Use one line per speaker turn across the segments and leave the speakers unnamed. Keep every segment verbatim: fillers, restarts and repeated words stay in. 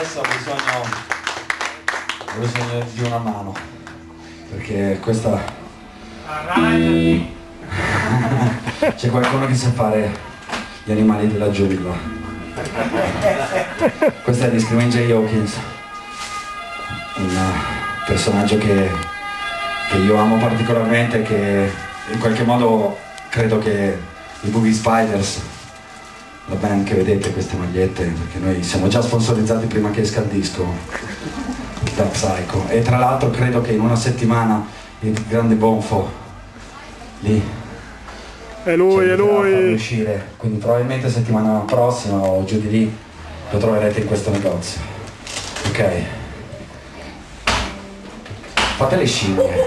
adesso ho bisogno, ho bisogno di una mano, perché questa...
Arrangiati!
C'è qualcuno che sa fare gli animali della giungla. Questo è di Screaming Jay Hawkins, un personaggio che, che io amo particolarmente, che in qualche modo credo che i Boogie Spiders, la band che vedete, queste magliette, perché noi siamo già sponsorizzati prima che esca il disco da Psycho, e tra l'altro credo che in una settimana il grande Bonfo lì
è lui, è lui!
uscire, quindi probabilmente settimana prossima o giù di lì lo troverete in questo negozio. Ok, fate le scimmie.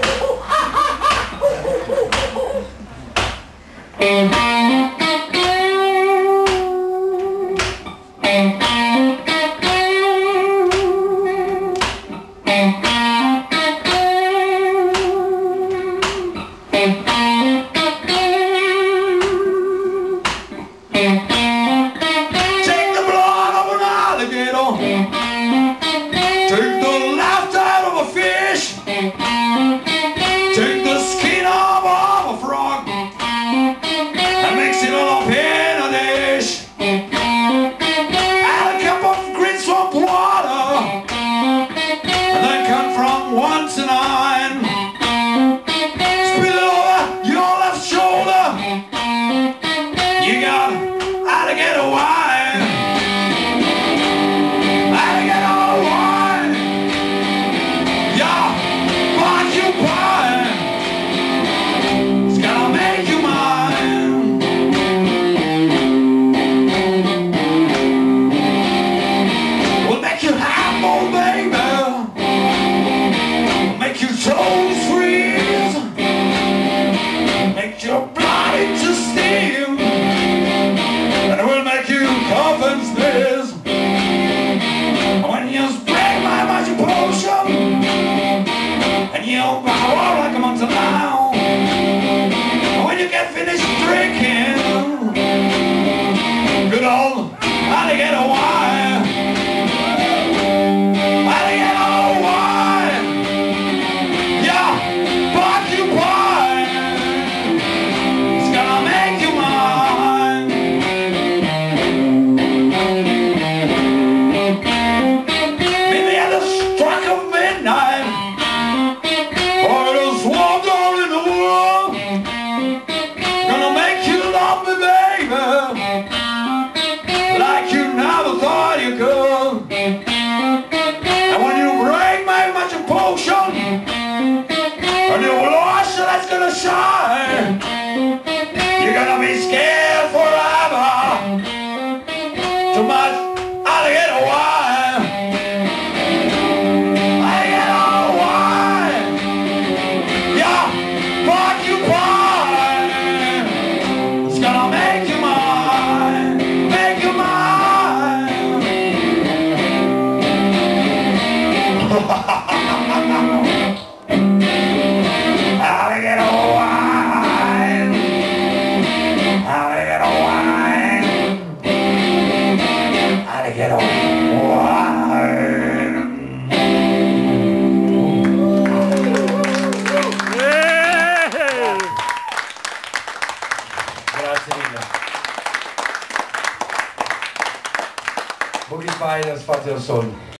Take the life out of a fish. Take the skin off of a frog and mix it all up in a dish. Add a cup of green swamp water and then count from one to nine. Spill it over your left shoulder. You got alligator wine. And you'll bow like a mountain lion. When you get finished drinking good old alligator wine, alligator wine, yeah, porcupine, it's gonna make you mine. Maybe at the strike of midnight, like you never thought you could. And when you break my magic potion and your lost that's gonna shine, you're gonna be scared forever. Too much alligator wine, alligator wine, yeah, porcupine, it's gonna make you mine. Alligator wine, alligator wine, alligator wine.
Grazie mille. Boogie Spiders, fate il solo.